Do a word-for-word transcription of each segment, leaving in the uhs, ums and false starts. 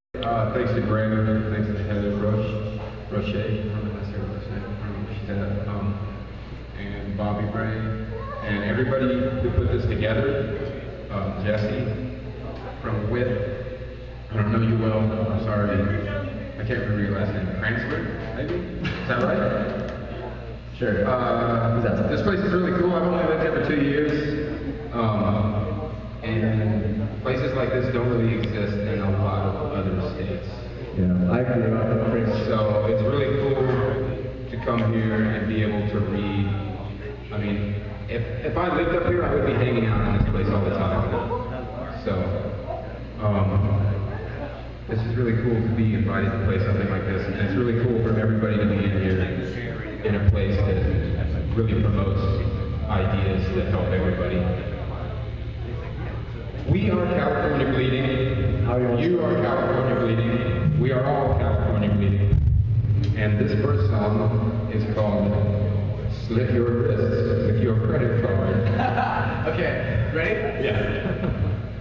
Uh, thanks to Brandon, thanks to Heather Roche, Roche, I don't know if I say her last name, I don't know where she's at, um, and Bobby Bray, and everybody who put this together, um, Jesse from W I T, I don't know you well, I'm sorry, I can't remember your last name, Cransford, maybe? Is that right? Sure. Uh, this place is really cool, I've only lived here for two years, um, and places like this don't really exist in a lot of other states. Yeah, I grew up in Princeton. So it's really cool to come here and be able to read. I mean, if, if I lived up here, I would be hanging out in this place all the time. So, um, this is really cool to be invited to play something like this, and it's really cool for everybody to be in here in a place that really promotes ideas that help everybody. We are California Bleeding. You are California Bleeding. We are all California Bleeding. And this first song is called Slit Your Wrists with Your Credit Card. Okay, ready? Yeah.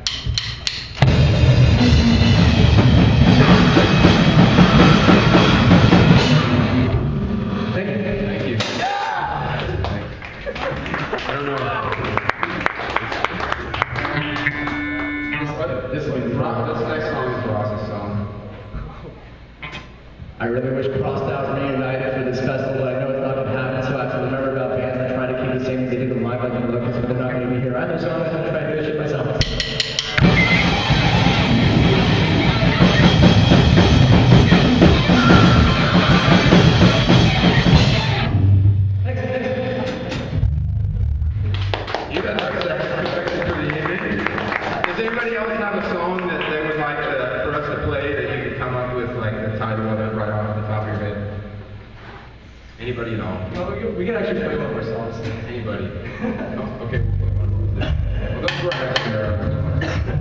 Thank you. Thank you. Yeah! I don't know. This, this, Ross, this next song is Ross's song. I really wish Crosstown reunited for this festival, but I know it's not going to happen, so I have to remember about bands and try to keep the same as they did them live, like in Lucas, but they're not going to be here either, so I'm going to try to do this shit myself. You got that perfection for the evening. Does anybody else have a song that they would like to, for us to play that you can come up with, like the title of it right off the top of your head? Anybody at all? Well, we can, we can actually play one more song. Anybody? Oh, okay, we'll play one. Well, let's go ahead.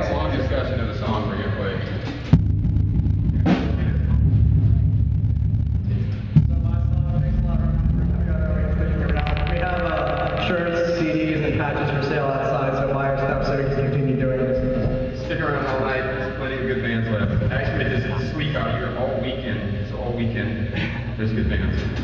a long discussion of the song we're gonna play. We have uh, shirts, C Ds, and patches for sale outside, so buy our stuff so we can continue doing this. Stick around all night. There's plenty of good bands left. Actually, this is Sleep Out here all weekend. It's all weekend. There's good bands.